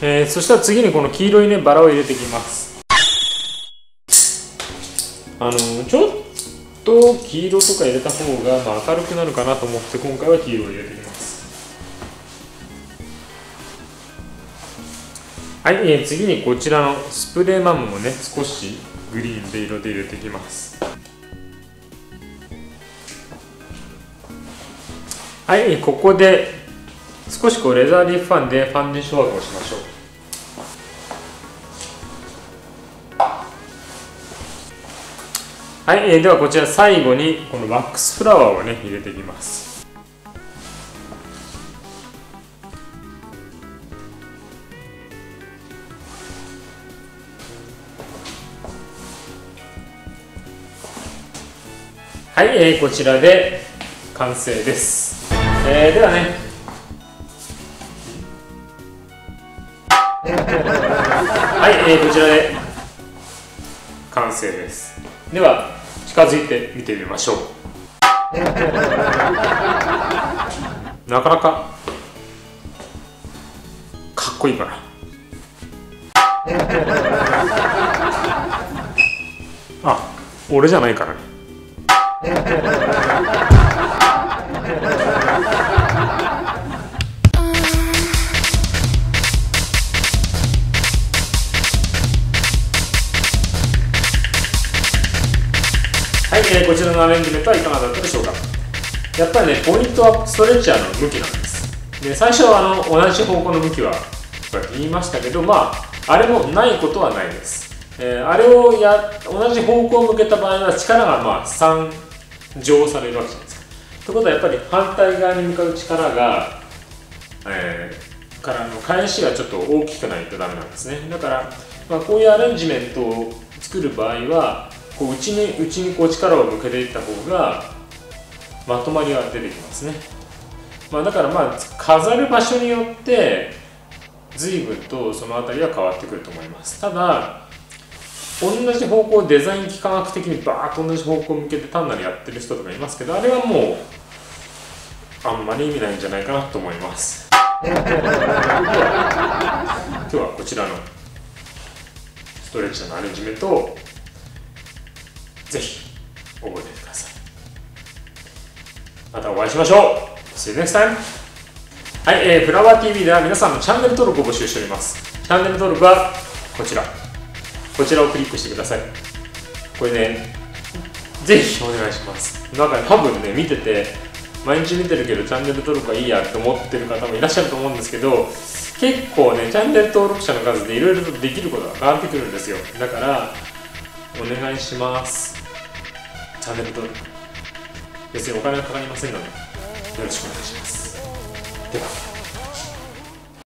そしたら次にこの黄色いねバラを入れていきます。ちょっと黄色とか入れた方が明るくなるかなと思って今回は黄色を入れていきます。はい、次にこちらのスプレーマムもね少しグリーンで色で入れていきます。はい、ここで少しレザーリーフファンでファンデーションワークをしましょう。はい、ではこちら最後にこのワックスフラワーをね入れていきます。はい、こちらで完成です。ではねはい、こちらで完成です。では近づいて見てみましょう。なかなかかっこいいかな。あ、俺じゃないからね。はい、こちらのアレンジメントはいかがだったでしょうか。やっぱりね、ポイントはストレッチャーの向きなんです。で、最初は同じ方向の向きは言いましたけど、あれもないことはないです。あれを同じ方向を向けた場合は力が3乗されるわけじゃないですか。ということはやっぱり反対側に向かう力が、からの返しがちょっと大きくないとダメなんですね。だから、こういうアレンジメントを作る場合は内に力を向けていった方がまとまりが出てきますね。だから飾る場所によって随分とその辺りは変わってくると思います。ただ同じ方向デザイン幾何学的にバーッと同じ方向を向けて単なるやってる人とかいますけど、あれはもうあんまり意味ないんじゃないかなと思います。今日はこちらのストレッチのアレンジメントをぜひ覚えてください。またお会いしましょう。See you next time。はい、フラワー TV では皆さんのチャンネル登録を募集しております。チャンネル登録はこちらをクリックしてください。これね、ぜひお願いします。多分ね、見てて毎日見てるけどチャンネル登録はいいやって思ってる方もいらっしゃると思うんですけど、結構ね、チャンネル登録者の数でいろいろとできることが変わってくるんですよ。だからお願いします。チャンネル登録別にお金はかかりませんのでよろしくお願いします。では。